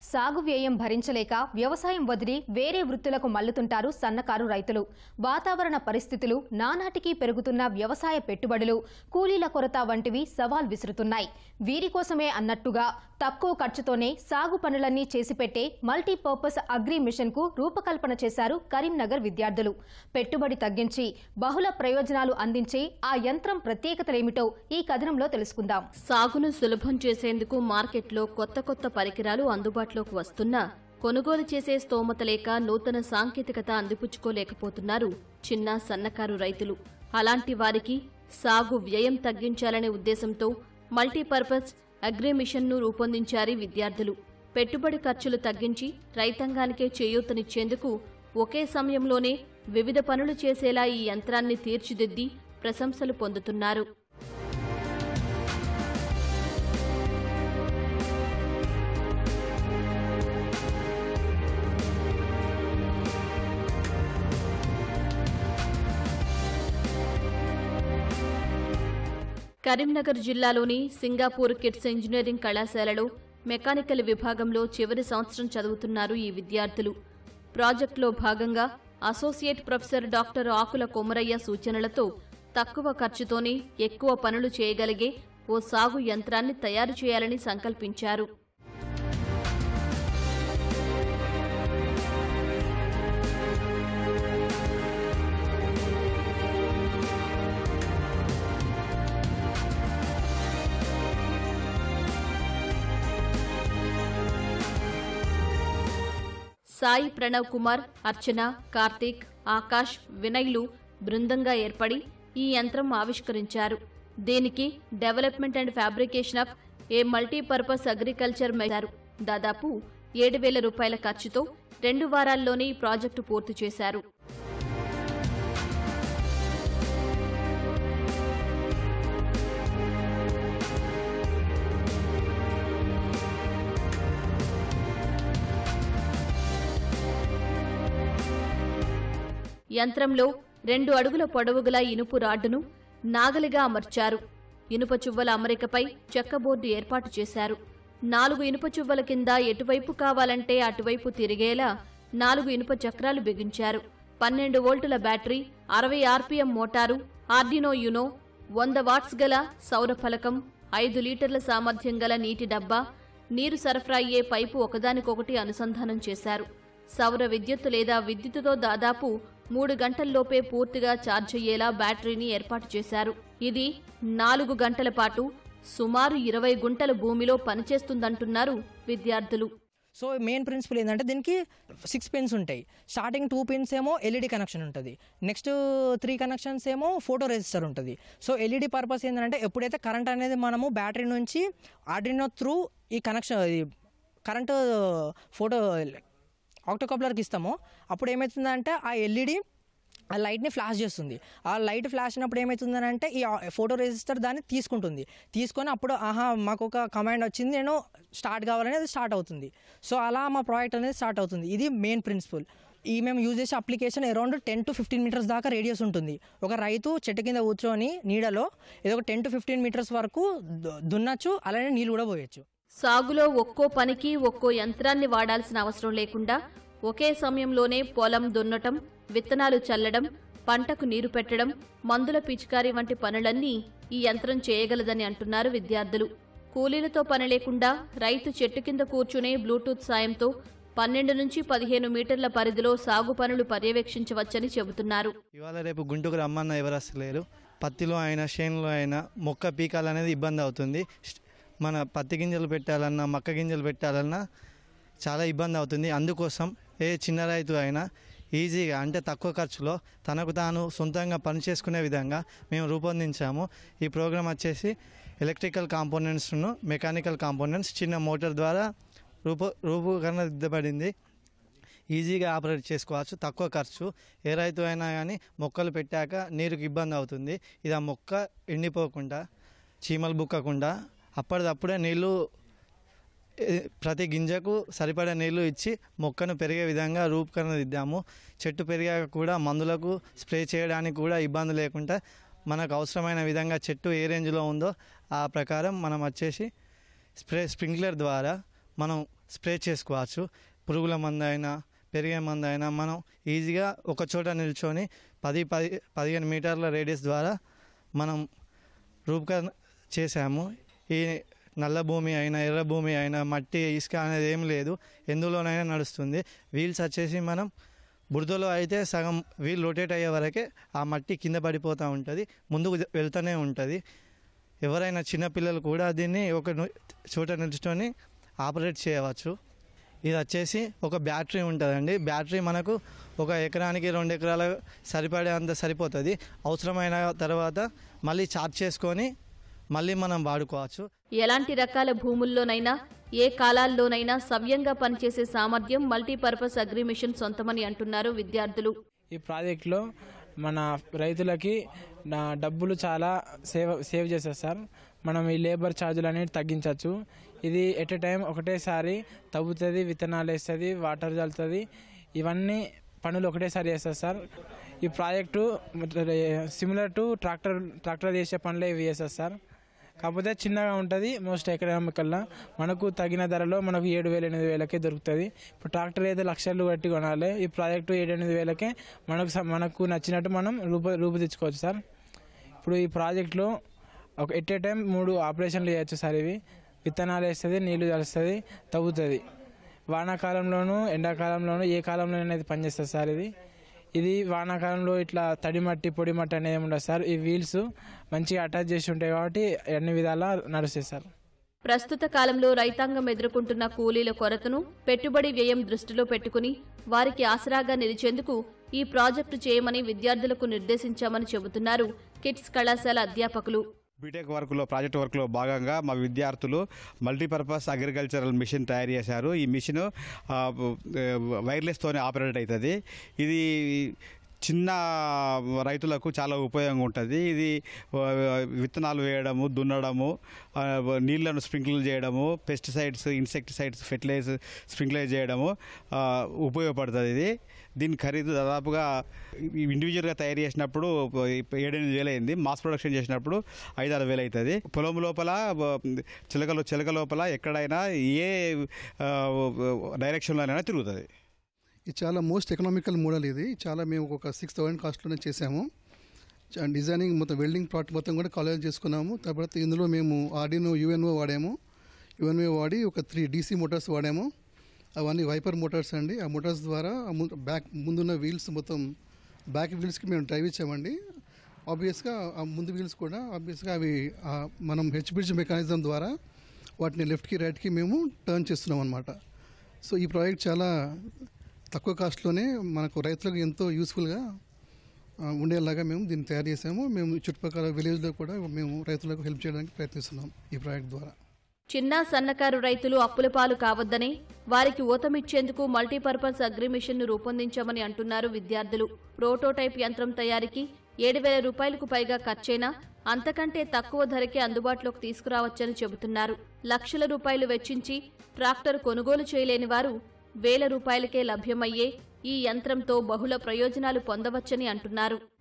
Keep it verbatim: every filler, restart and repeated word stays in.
సాగు వ్యయం భరించలేక వ్యవసాయం వదిలి వేరే వృత్తులకు మల్లుతుంటారు సన్నకారు రైతులు. వాతావరణ పరిస్థితులు, నానాటికి పెరుగుతున్న వ్యవసాయ పెట్టుబడులు, కూలీల కొరత వంటివి సవాల్ విసురుతున్నాయి. వీరి కోసమే అన్నట్టుగా తక్కువ ఖర్చుతోనే సాగు పనులన్నీ చేసిపెట్టే మల్టీపర్పస్ అగ్రి మిషన్ కు రూపకల్పన చేశారు కరీంనగర్ విద్యార్థులు. పెట్టుబడి తగ్గించి బహుళ ప్రయోజనాలు అందించే ఆ యంత్రం ప్రత్యేకతలేమిటో ఈ కథనంలో తెలుసుకుందాం. సాగును సులభం చేసేందుకు మార్కెట్లో కొత్త కొత్త పరికరాలు అందుబాటులోకి వస్తున్నా కొనుగోలు చేసే స్తోమత లేక నూతన సాంకేతికత అందిపుచ్చుకోలేకపోతున్నారు చిన్న సన్నకారు రైతులు. అలాంటి వారికి సాగు వ్యయం తగ్గించాలనే ఉద్దేశంతో మల్టీపర్పస్ అగ్రి మిషన్ ను రూపొందించారు విద్యార్థులు. పెట్టుబడి ఖర్చులు తగ్గించి రైతాంగానికే చేయూతనిచ్చేందుకు ఒకే సమయంలోనే వివిధ పనులు చేసేలా ఈ యంత్రాన్ని తీర్చిదిద్ది ప్రశంసలు పొందుతున్నారు. కరీంనగర్ జిల్లాలోని సింగాపూర్ కిడ్స్ ఇంజనీరింగ్ కళాశాలలో మెకానికల్ విభాగంలో చివరి సంవత్సరం చదువుతున్నారు ఈ విద్యార్థులు. ప్రాజెక్టులో భాగంగా associate professor doctor Akula Komaraiah సూచనలతో తక్కువ ఖర్చుతోనే ఎక్కువ పనులు చేయగలిగే ఓ సాగు యంత్రాన్ని తయారు చేయాలని సంకల్పించారు. సాయి ప్రణవ్ కుమార్, అర్చన, కార్తీక్, ఆకాష్, వినయ్లు బృందంగా ఏర్పడి ఈ యంత్రం ఆవిష్కరించారు. దీనికి development and fabrication of a multipurpose agriculture మెషారు. దాదాపు ఏడు వేల రూపాయల ఖర్చుతో రెండు వారాల్లోనే ఈ ప్రాజెక్టు పూర్తి చేశారు. యంత్రంలో రెండు అడుగుల పొడవుగల ఇనుపు రాడ్డును నాగలిగా అమర్చారు. ఇనుప చువ్వల అమరికపై చెక్కబోర్డు ఏర్పాటు చేశారు. నాలుగు ఇనుప చువ్వల కింద ఎటువైపు కావాలంటే అటువైపు తిరిగేలా నాలుగు ఇనుప చక్రాలు బిగించారు. పన్నెండు వోల్టుల బ్యాటరీ, అరవై ఆర్పీఎం మోటారు, ఆర్డినో యునో, వంద వాట్స్ గల సౌర ఫలకం, ఐదు లీటర్ల సామర్థ్యం గల నీటి డబ్బా, నీరు సరఫరా అయ్యే పైపు ఒకదానికొకటి అనుసంధానం చేశారు. సౌర విద్యుత్తు లేదా విద్యుత్తుతో దాదాపు మూడు గంటల్లోపే పూర్తిగా ఛార్జ్ అయ్యేలా బ్యాటరీని ఏర్పాటు చేశారు. ఇది నాలుగు గంటల పాటు సుమారు ఇరవై గుంటల భూమిలో పనిచేస్తుందంటున్నారు విద్యార్థులు. సో మెయిన్ ప్రిన్సిపల్ ఏంటంటే దీనికి సిక్స్ పిన్స్ ఉంటాయి. స్టార్టింగ్ టూ పిన్స్ ఏమో ఎల్ఈడి కనెక్షన్ ఉంటుంది, నెక్స్ట్ త్రీ కనెక్షన్స్ ఏమో ఫోటో రెజిస్టర్ ఉంటుంది. సో ఎల్ఈడి పర్పస్ ఏంటంటే ఎప్పుడైతే కరెంట్ అనేది మనము బ్యాటరీ నుంచి ఆర్డినో త్రూ ఈ కనెక్షన్ కరెంటు ఫోటో ఆక్టోకప్లర్కి ఇస్తామో అప్పుడు ఏమవుతుందంటే ఆ ఎల్ఈడి ఆ లైట్ని ఫ్లాష్ చేస్తుంది. ఆ లైట్ ఫ్లాష్ అయినప్పుడు ఏమవుతుందనంటే ఈ ఫోటో రెజిస్టర్ దాన్ని తీసుకుంటుంది. తీసుకొని అప్పుడు ఆహా మాకు ఒక కమాండ్ వచ్చింది, నేను స్టార్ట్ కావాలని అది స్టార్ట్ అవుతుంది. సో అలా మా ప్రాజెక్ట్ అనేది స్టార్ట్ అవుతుంది. ఇది మెయిన్ ప్రిన్సిపల్. ఈ మేము యూజ్ చేసే application around ten to fifteen metres దాకా రేడియస్ ఉంటుంది. ఒక రైతు చెట్టు కింద కూర్చొని నీడలో ఏదో ఒక టెన్ టు ఫిఫ్టీన్ మీటర్స్ వరకు దున్నచ్చు, అలానే నీళ్ళు కూడా పోయొచ్చు. సాగులో ఒక్కో పనికి ఒక్కో యంత్రాన్ని వాడాల్సిన అవసరం లేకుండా ఒకే సమయంలోనే పొలం దున్నటం, విత్తనాలు చల్లడం, పంటకు నీరు పెట్టడం, మందుల పిచికారీ వంటి పనులన్నీ ఈ యంత్రం చేయగలదని అంటున్నారు విద్యార్థులు. కూలీలతో పని లేకుండా రైతు చెట్టు కింద కూర్చునే బ్లూటూత్ సాయంతో పన్నెండు నుంచి పదిహేను మీటర్ల పరిధిలో సాగు పనులు పర్యవేక్షించవచ్చని చెబుతున్నారు. ఇవాళ రేపు గుంటూరు రమ్మన్న ఎవరు వస్తలేరు. పత్తిలో అయినా చేనులో అయినా మొక్క పీకాలనేది ఇబ్బంది అవుతుంది. మన పత్తి గింజలు పెట్టాలన్నా మక్క గింజలు పెట్టాలన్నా చాలా ఇబ్బంది అవుతుంది. అందుకోసం ఏ చిన్న రైతు అయినా ఈజీగా అంటే తక్కువ ఖర్చులో తనకు తాను సొంతంగా పని చేసుకునే విధంగా మేము రూపొందించాము. ఈ ప్రోగ్రాం వచ్చేసి ఎలక్ట్రికల్ కాంపోనెంట్స్ను మెకానికల్ కాంపోనెంట్స్ చిన్న మోటార్ ద్వారా రూప రూపకరణ దిద్దబడింది. ఈజీగా ఆపరేట్ చేసుకోవచ్చు, తక్కువ ఖర్చు. ఏ రైతు అయినా కానీ మొక్కలు పెట్టాక నీరుకి ఇబ్బంది అవుతుంది. ఇది ఆ మొక్క ఎండిపోకుండా చీమలు బుక్కకుండా అప్పటిదప్పుడే నీళ్ళు ప్రతి గింజకు సరిపడే నీళ్లు ఇచ్చి మొక్కను పెరిగే విధంగా రూపకరణ దిద్దాము. చెట్టు పెరిగాక కూడా మందులకు స్ప్రే చేయడానికి కూడా ఇబ్బంది లేకుండా మనకు అవసరమైన విధంగా చెట్టు ఏ రేంజ్లో ఉందో ఆ ప్రకారం మనం వచ్చేసి స్ప్రే స్ప్రింక్లర్ ద్వారా మనం స్ప్రే చేసుకోవచ్చు. పురుగుల మందు అయినా పెరిగే మందు అయినా మనం ఈజీగా ఒక చోట నిల్చొని పది పది పదిహేను మీటర్ల రేడియస్ ద్వారా మనం రూపకరణ చేశాము. ఈ నల్ల భూమి అయినా ఎర్ర భూమి అయినా మట్టి ఇసుక అనేది ఏం లేదు, ఎందులోనైనా నడుస్తుంది. వీల్స్ వచ్చేసి మనం బురదలో అయితే సగం వీల్ రొటేట్ అయ్యే వరకే ఆ మట్టి కింద పడిపోతూ ఉంటుంది, ముందుకు వెళ్తూనే ఉంటుంది. ఎవరైనా చిన్నపిల్లలు కూడా దీన్ని ఒక చోట నిల్చుకొని ఆపరేట్ చేయవచ్చు. ఇది వచ్చేసి ఒక బ్యాటరీ ఉంటుందండి. బ్యాటరీ మనకు ఒక ఎకరానికి రెండు ఎకరాల సరిపడే అంత సరిపోతుంది. అవసరమైన తర్వాత మళ్ళీ ఛార్జ్ చేసుకొని మళ్ళీ మనం వాడుకోవచ్చు. ఎలాంటి రకాల భూముల్లోనైనా ఏ కాలాల్లోనైనా సవ్యంగా పనిచేసే సామర్థ్యం మల్టీపర్పస్ అగ్రిమిషన్ సొంతమని అంటున్నారు విద్యార్థులు. ఈ ప్రాజెక్టులో మన రైతులకి నా డబ్బులు చాలా సేవ్ సేవ్ చేస్తారు సార్. మనం ఈ లేబర్ ఛార్జీలు అనేవి తగ్గించవచ్చు. ఇది ఎట్ ఎ టైం ఒకటేసారి తవ్వుతుంది, విత్తనాలు వేస్తుంది, వాటర్ చల్లుతుంది, ఇవన్నీ పనులు ఒకటేసారి చేస్తారు సార్. ఈ project similar to tractor tractor చేసే పనులే ఇవి చేస్తారు సార్. కాకపోతే చిన్నగా ఉంటుంది, మోస్ట్ ఎకనామికల్లా మనకు తగిన ధరలో మనకు ఏడు వేల ఎనిమిది వేలకే దొరుకుతుంది. ఇప్పుడు ట్రాక్టర్ అయితే లక్షలు కట్టి కొనాలి, ఈ ప్రాజెక్టు ఏడు ఎనిమిది వేలకే మనకు మనకు నచ్చినట్టు మనం రూప రూపుదిద్దుకోవచ్చు సార్. ఇప్పుడు ఈ ప్రాజెక్టులో ఒక ఎట్ ఏ టైం మూడు ఆపరేషన్లు చేయొచ్చు సార్. ఇవి విత్తనాలు వేస్తుంది, నీళ్లు చల్లుతుంది, తవ్వుతుంది. వానాకాలంలోనూ ఎండాకాలంలోనూ ఏ కాలంలో అనేది పనిచేస్తుంది సార్. ఇది ఇది వానాకాలంలో ఇట్లా తడి మట్టి పొడి మట్టి అనేది ఉండదు సార్. ఈ వీల్స్ మంచిగా అటాచ్ చేసి ఉంటాయి కాబట్టి అన్ని విధాలా నడుస్తాయి సార్. ప్రస్తుత కాలంలో రైతాంగం ఎదుర్కొంటున్న కూలీల కొరతను, పెట్టుబడి వ్యయం దృష్టిలో పెట్టుకుని వారికి ఆసరాగా నిలిచేందుకు ఈ ప్రాజెక్టు చేయమని విద్యార్థులకు నిర్దేశించామని చెబుతున్నారు కిట్స్ కళాశాల అధ్యాపకులు. బీటెక్ వర్క్లో ప్రాజెక్ట్ వర్క్లో భాగంగా మా విద్యార్థులు మల్టీపర్పస్ అగ్రికల్చరల్ మిషన్ తయారు చేశారు. ఈ మిషన్ వైర్లెస్తోనే ఆపరేట్ అవుతుంది. ఇది చిన్న రైతులకు చాలా ఉపయోగంగా ఉంటుంది. ఇది విత్తనాలు వేయడము, దున్నడము, నీళ్లను స్ప్రింక్లర్ చేయడము, పెస్టిసైడ్స్, ఇన్సెక్టిసైడ్స్, ఫెర్టిలైజర్ స్ప్రింక్లర్ చేయడము ఉపయోగపడుతుంది. ఇది దీని ఖరీదు దాదాపుగా ఇండివిజువల్గా తయారు చేసినప్పుడు ఏడెనిమిది వేలు అయింది, మాస్ ప్రొడక్షన్ చేసినప్పుడు ఐదు ఆరు వేలు అవుతుంది. పొలం లోపల చిలకలు చిలక లోపల ఎక్కడైనా ఏ డైరెక్షన్లోనైనా తిరుగుతుంది. ఇది చాలా మోస్ట్ ఎకనామికల్ మోడల్. ఇది చాలా మేము ఒక సిక్స్ థౌసండ్ కాస్ట్లోనే చేసాము. డిజైనింగ్ మొత్తం వెల్డింగ్ ప్లాట్ మొత్తం కూడా కాలేజ్ చేసుకున్నాము. తర్వాత ఇందులో మేము ఆర్డినో యూఎన్ఓ వాడాము. యూఎన్ఓ వాడి ఒక త్రీ డీసీ మోటార్స్ వాడాము. అవన్నీ వైపర్ మోటార్స్ అండి. ఆ మోటార్స్ ద్వారా బ్యాక్ ముందున్న వీల్స్ మొత్తం బ్యాక్ వీల్స్కి మేము డ్రైవ్ ఇచ్చామండి. ఆబ్వియస్గా ఆ ముందు వీల్స్ కూడా ఆబ్వియస్గా అవి మనం హెచ్ బ్రిడ్జ్ మెకానిజం ద్వారా వాటిని లెఫ్ట్కి రైట్కి మేము టర్న్ చేస్తున్నాం అనమాట. సో ఈ ప్రాజెక్ట్ చాలా తక్కువ కాస్ట్లోనే మనకు రైతులకు ఎంతో యూస్ఫుల్గా ఉండేలాగా మేము దీన్ని తయారు చేసాము. మేము చుట్టుపక్కల విలేజ్లో కూడా మేము రైతులకు హెల్ప్ చేయడానికి ప్రయత్నిస్తున్నాం ఈ ప్రాజెక్ట్ ద్వారా. చిన్న సన్నకారు రైతులు అప్పుల పాలు కావద్దని, వారికి ఊతమిచ్చేందుకు మల్టీపర్పస్ అగ్రిమిషన్ ను రూపొందించామని అంటున్నారు విద్యార్థులు. ప్రోటోటైప్ యంత్రం తయారీకి ఏడు వేల రూపాయలకు పైగా ఖర్చైనా అంతకంటే తక్కువ ధరకే అందుబాటులోకి తీసుకురావచ్చని చెబుతున్నారు. లక్షల రూపాయలు వెచ్చించి ట్రాక్టర్ కొనుగోలు చేయలేని వారు వేల రూపాయలకే లభ్యమయ్యే ఈ యంత్రంతో బహుళ ప్రయోజనాలు పొందవచ్చని అంటున్నారు.